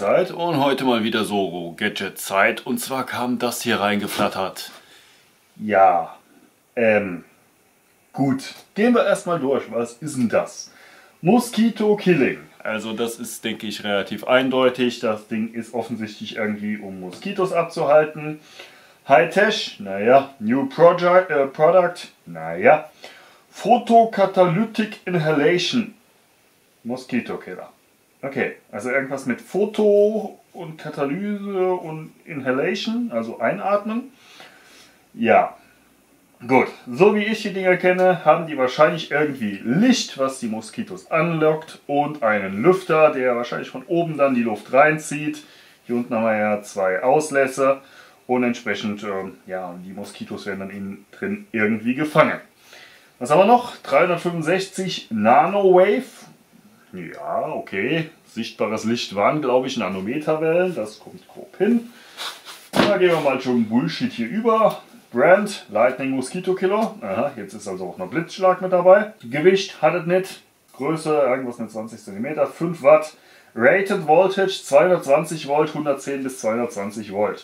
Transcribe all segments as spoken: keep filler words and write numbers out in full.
Mahlzeit und heute mal wieder so Gadget-Zeit und zwar kam das hier reingeflattert. Ja, ähm, gut, gehen wir erstmal durch, was ist denn das? Mosquito Killing, also das ist denke ich relativ eindeutig, das Ding ist offensichtlich irgendwie um Moskitos abzuhalten. High-Tech, naja, New Project, äh, Product, naja, Photocatalytic Inhalation, Mosquito Killer. Okay, also irgendwas mit Foto und Katalyse und Inhalation, also einatmen. Ja, gut. So wie ich die Dinger kenne, haben die wahrscheinlich irgendwie Licht, was die Moskitos anlockt und einen Lüfter, der wahrscheinlich von oben dann die Luft reinzieht. Hier unten haben wir ja zwei Auslässe und entsprechend, ähm, ja, die Moskitos werden dann innen drin irgendwie gefangen. Was haben wir noch? dreihundertfünfundsechzig Nanowave. Ja, okay. Sichtbares Licht waren, glaube ich, Nanometerwellen. Das kommt grob hin. Da gehen wir mal schon Bullshit hier über. Brand Lightning Mosquito Killer. Aha, jetzt ist also auch noch Blitzschlag mit dabei. Gewicht hat es nicht. Größe irgendwas mit zwanzig Zentimeter. fünf Watt. Rated Voltage zweihundertzwanzig Volt, hundertzehn bis zweihundertzwanzig Volt.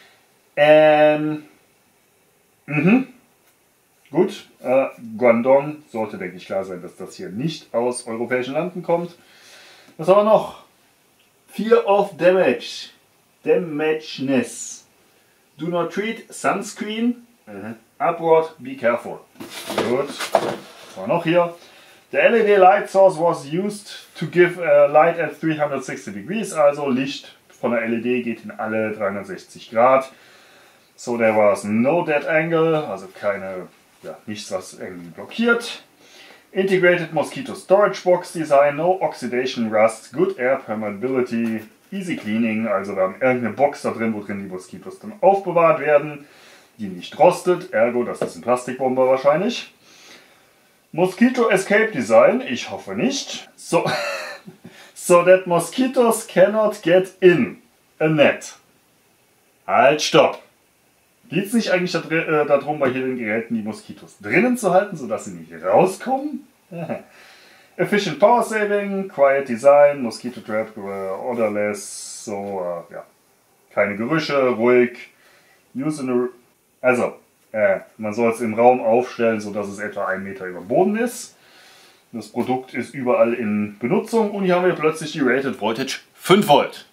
Ähm. Mhm. Gut, äh, Guangdong sollte, denke ich, klar sein, dass das hier nicht aus europäischen Landen kommt. Was haben wir noch? Fear of Damage. Damageness. Do not treat Sunscreen. Mhm. Upward, be careful. Gut. Was haben wir noch hier? The L E D light source was used to give uh, light at three hundred sixty degrees. Also Licht von der L E D geht in alle dreihundertsechzig Grad. So there was no dead angle, also keine... Ja, nichts, was irgendwie blockiert. Integrated Mosquito Storage Box Design, no oxidation, rust, good air permeability, easy cleaning. Also wir haben irgendeine Box da drin, wo drin die Moskitos dann aufbewahrt werden, die nicht rostet, ergo das ist ein Plastikbomber wahrscheinlich. Mosquito Escape Design, ich hoffe nicht. So, so that mosquitoes cannot get in a net. Halt, stopp! Geht es nicht eigentlich darum, bei hier den Geräten die Moskitos drinnen zu halten, sodass sie nicht rauskommen? Efficient Power Saving, Quiet Design, Mosquito Trap, Odorless, so, äh, ja, keine Gerüche, ruhig. Use in a, also, äh, man soll es im Raum aufstellen, sodass es etwa einen Meter über dem Boden ist. Das Produkt ist überall in Benutzung und hier haben wir plötzlich die Rated Voltage fünf Volt.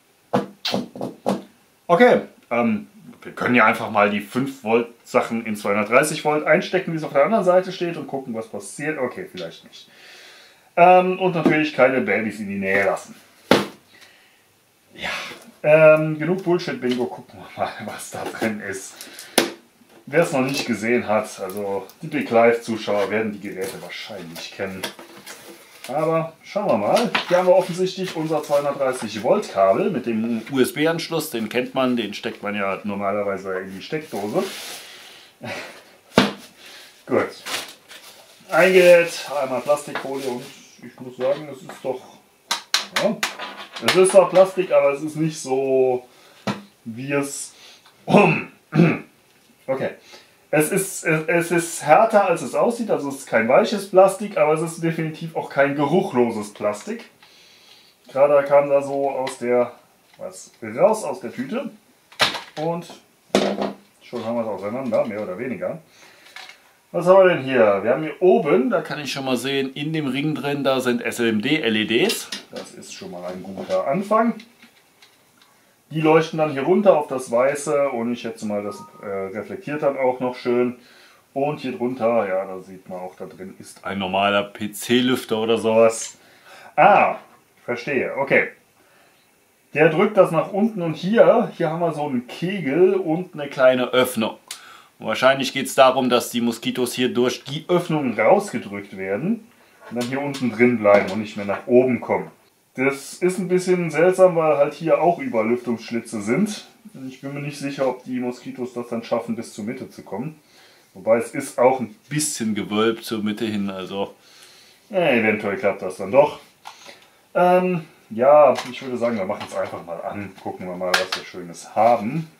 Okay, ähm, wir können ja einfach mal die fünf Volt Sachen in zweihundertdreißig Volt einstecken, wie es auf der anderen Seite steht und gucken, was passiert. Okay, vielleicht nicht. Ähm, und natürlich keine Babys in die Nähe lassen. Ja, ähm, genug Bullshit-Bingo. Gucken wir mal, was da drin ist. Wer es noch nicht gesehen hat, also die Big Live-Zuschauer werden die Geräte wahrscheinlich kennen. Aber schauen wir mal. Hier haben wir offensichtlich unser zweihundertdreißig Volt Kabel mit dem U S B-Anschluss. Den kennt man, den steckt man ja normalerweise in die Steckdose. Gut. Eingenäht, einmal Plastikfolie und ich muss sagen, es ist doch... Ja, es ist zwar Plastik, aber es ist nicht so, wie es... Okay. Es ist, es ist härter, als es aussieht, also es ist kein weiches Plastik, aber es ist definitiv auch kein geruchloses Plastik. Gerade kam da so aus der, was, raus aus der Tüte und schon haben wir es auseinander, mehr oder weniger. Was haben wir denn hier? Wir haben hier oben, da kann ich schon mal sehen, in dem Ring drin, da sind S L M D-L E Ds. Das ist schon mal ein guter Anfang. Die leuchten dann hier runter auf das Weiße und ich schätze mal, das äh, reflektiert dann auch noch schön. Und hier drunter, ja, da sieht man auch, da drin ist ein normaler P C-Lüfter oder sowas. Ah, verstehe, okay. Der drückt das nach unten und hier, hier haben wir so einen Kegel und eine kleine Öffnung. Und wahrscheinlich geht es darum, dass die Moskitos hier durch die Öffnung rausgedrückt werden und dann hier unten drin bleiben und nicht mehr nach oben kommen. Das ist ein bisschen seltsam, weil halt hier auch überall Lüftungsschlitze sind. Ich bin mir nicht sicher, ob die Moskitos das dann schaffen, bis zur Mitte zu kommen. Wobei es ist auch ein bisschen gewölbt zur Mitte hin, also äh, eventuell klappt das dann doch. Ähm, ja, ich würde sagen, wir machen es einfach mal an. Gucken wir mal, was wir Schönes haben.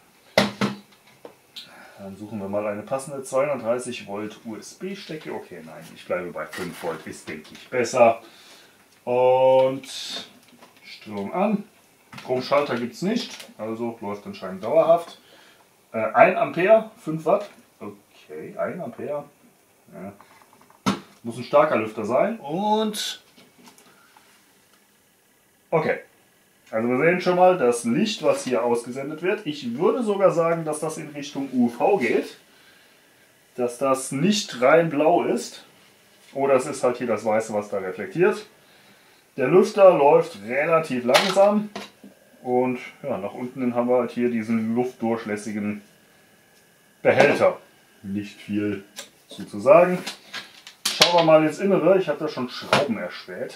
Dann suchen wir mal eine passende zweihundertdreißig Volt U S B-Stecke. Okay, nein, ich bleibe bei fünf Volt, ist denke ich besser. Und Strom an. Stromschalter gibt es nicht, also läuft anscheinend dauerhaft. Äh, ein Ampere, fünf Watt. Okay, ein Ampere. Ja. Muss ein starker Lüfter sein. Und okay. Also wir sehen schon mal das Licht, was hier ausgesendet wird. Ich würde sogar sagen, dass das in Richtung U V geht. Dass das nicht rein blau ist. Oder es ist halt hier das Weiße, was da reflektiert. Der Lüfter läuft relativ langsam. Und ja, nach unten hin haben wir halt hier diesen luftdurchlässigen Behälter. Nicht viel zu, zu sagen. Schauen wir mal ins Innere. Ich habe da schon Schrauben erspäht.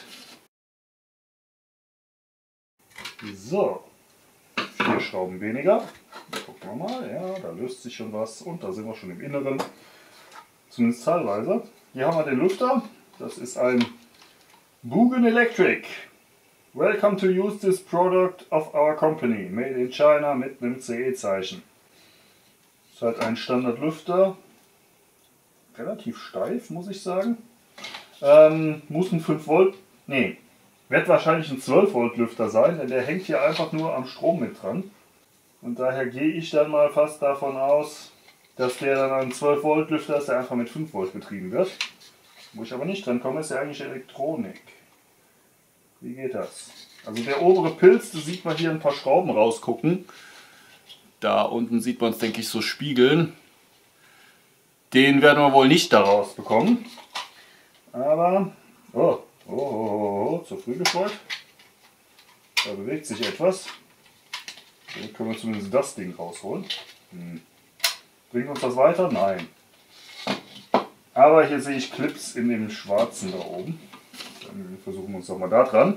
So, vier Schrauben weniger. Gucken wir mal, ja, da löst sich schon was und da sind wir schon im Inneren. Zumindest teilweise. Hier haben wir den Lüfter. Das ist ein Bugen Electric. Welcome to use this product of our company. Made in China mit einem C E-Zeichen. Ist halt ein Standardlüfter. Relativ steif, muss ich sagen. Ähm, muss ein fünf Volt. Nee. Wird wahrscheinlich ein zwölf Volt Lüfter sein, denn der hängt hier einfach nur am Strom mit dran. Und daher gehe ich dann mal fast davon aus, dass der dann ein zwölf Volt Lüfter ist, der einfach mit fünf Volt betrieben wird. Wo ich aber nicht dran komme, ist ja eigentlich Elektronik. Wie geht das? Also der obere Pilz, da sieht man hier ein paar Schrauben rausgucken. Da unten sieht man es, denke ich, so spiegeln. Den werden wir wohl nicht daraus bekommen. Aber... Oh. Oh, oh, oh, oh, zu früh gefreut. Da bewegt sich etwas. Dann können wir zumindest das Ding rausholen. Hm. Bringt uns das weiter? Nein. Aber hier sehe ich Clips in dem Schwarzen da oben. Dann versuchen wir uns doch mal da dran.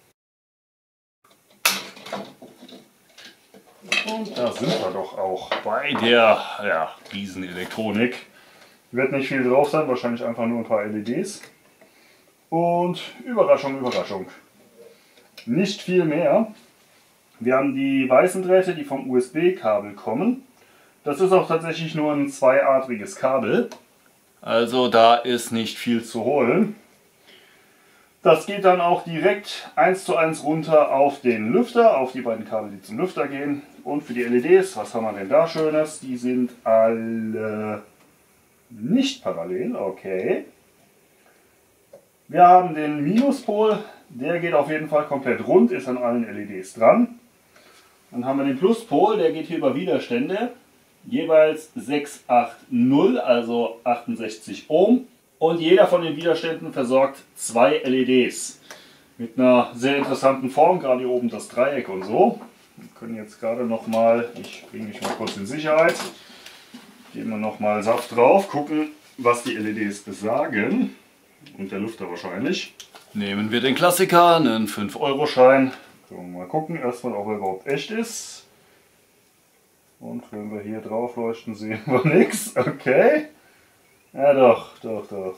Und da sind wir doch auch bei der ja, Riesenelektronik. Wird nicht viel drauf sein, wahrscheinlich einfach nur ein paar L E Ds. Und Überraschung, Überraschung. Nicht viel mehr. Wir haben die weißen Drähte, die vom U S B-Kabel kommen. Das ist auch tatsächlich nur ein zweiadriges Kabel. Also da ist nicht viel zu holen. Das geht dann auch direkt eins zu eins runter auf den Lüfter, auf die beiden Kabel, die zum Lüfter gehen. Und für die L E Ds, was haben wir denn da Schönes? Die sind alle nicht parallel, okay. Wir haben den Minuspol, der geht auf jeden Fall komplett rund, ist an allen L E Ds dran. Dann haben wir den Pluspol, der geht hier über Widerstände, jeweils sechshundertachtzig, also achtundsechzig Ohm. Und jeder von den Widerständen versorgt zwei L E Ds. Mit einer sehr interessanten Form, gerade hier oben das Dreieck und so. Wir können jetzt gerade noch mal, ich bringe mich mal kurz in Sicherheit, geben wir noch mal Saft drauf, gucken, was die L E Ds besagen. Und der Lüfter wahrscheinlich. Nehmen wir den Klassiker, einen fünf Euro Schein. Können wir mal gucken, erstmal, ob er überhaupt echt ist. Und wenn wir hier drauf leuchten, sehen wir nichts. Okay. Ja doch, doch, doch.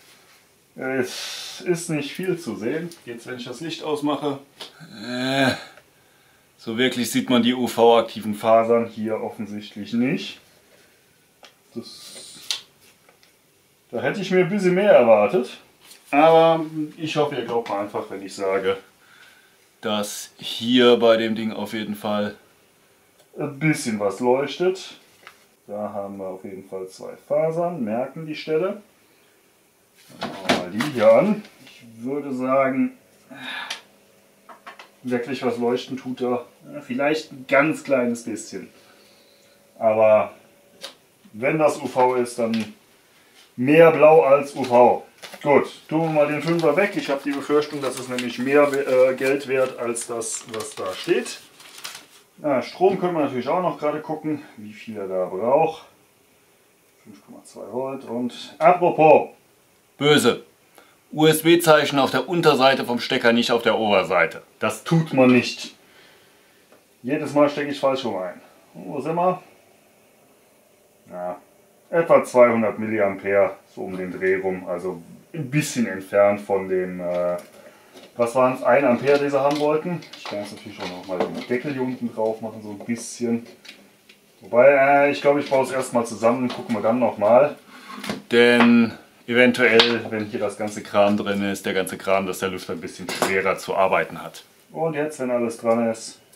Es ist nicht viel zu sehen. Jetzt, wenn ich das Licht ausmache. Äh, so wirklich sieht man die U V-aktiven Fasern hier offensichtlich nicht. Das Da hätte ich mir ein bisschen mehr erwartet, aber ich hoffe, ihr glaubt mir einfach, wenn ich sage, dass hier bei dem Ding auf jeden Fall ein bisschen was leuchtet. Da haben wir auf jeden Fall zwei Fasern, merken die Stelle. Dann machen wir mal die hier an. Ich würde sagen, wirklich was leuchten tut er, vielleicht ein ganz kleines bisschen. Aber wenn das U V ist, dann mehr blau als U V. Gut, tun wir mal den Fünfer weg. Ich habe die Befürchtung, dass es nämlich mehr äh, Geld wert als das, was da steht. Ja, Strom können wir natürlich auch noch gerade gucken, wie viel er da braucht. fünf Komma zwei Volt und apropos. Böse. U S B-Zeichen auf der Unterseite vom Stecker, nicht auf der Oberseite. Das tut man nicht. Jedes Mal stecke ich falsch rum ein. Wo sind wir? Ja. Etwa zweihundert Milliampere, so um den Dreh rum, also ein bisschen entfernt von dem, äh, was waren es, ein Ampere, die sie haben wollten. Ich kann jetzt natürlich auch noch mal den Deckel hier unten drauf machen, so ein bisschen. Wobei, äh, ich glaube, ich baue es erstmal zusammen, gucken wir dann nochmal. Denn eventuell, wenn hier das ganze Kram drin ist, der ganze Kram, dass der Lüfter ein bisschen schwerer zu arbeiten hat. Und jetzt, wenn alles dran ist,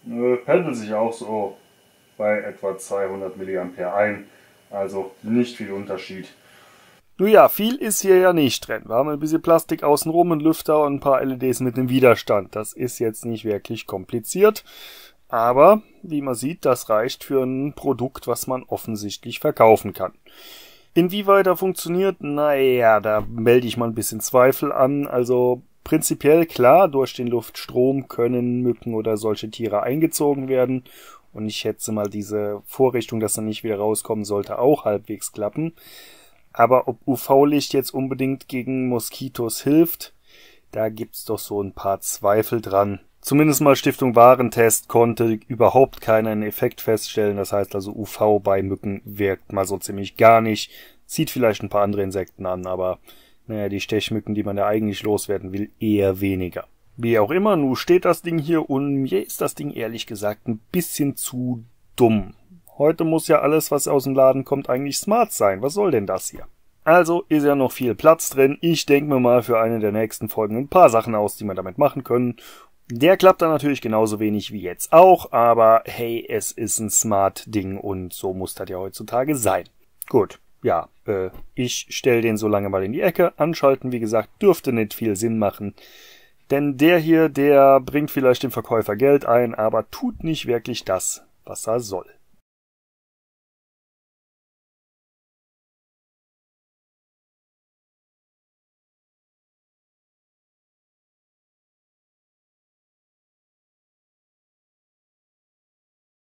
äh, pendelt sich auch so bei etwa zweihundert Milliampere ein. Also nicht viel Unterschied. Nun ja, viel ist hier ja nicht drin. Wir haben ein bisschen Plastik außenrum, einen Lüfter und ein paar L E Ds mit einem Widerstand. Das ist jetzt nicht wirklich kompliziert. Aber, wie man sieht, das reicht für ein Produkt, was man offensichtlich verkaufen kann. Inwieweit er funktioniert, naja, da melde ich mal ein bisschen Zweifel an. Also prinzipiell klar, durch den Luftstrom können Mücken oder solche Tiere eingezogen werden. Und ich schätze mal, diese Vorrichtung, dass er nicht wieder rauskommen sollte, auch halbwegs klappen. Aber ob U V-Licht jetzt unbedingt gegen Moskitos hilft, da gibt's doch so ein paar Zweifel dran. Zumindest mal Stiftung Warentest konnte überhaupt keinen Effekt feststellen. Das heißt also, U V bei Mücken wirkt mal so ziemlich gar nicht. Zieht vielleicht ein paar andere Insekten an, aber naja, die Stechmücken, die man da eigentlich loswerden will, eher weniger. Wie auch immer, nun steht das Ding hier und mir ist das Ding ehrlich gesagt ein bisschen zu dumm. Heute muss ja alles, was aus dem Laden kommt, eigentlich smart sein. Was soll denn das hier? Also ist ja noch viel Platz drin. Ich denke mir mal für eine der nächsten Folgen ein paar Sachen aus, die wir damit machen können. Der klappt dann natürlich genauso wenig wie jetzt auch, aber hey, es ist ein Smart-Ding und so muss das ja heutzutage sein. Gut, ja, äh, ich stelle den so lange mal in die Ecke. Anschalten, wie gesagt, dürfte nicht viel Sinn machen. Denn der hier, der bringt vielleicht dem Verkäufer Geld ein, aber tut nicht wirklich das, was er soll.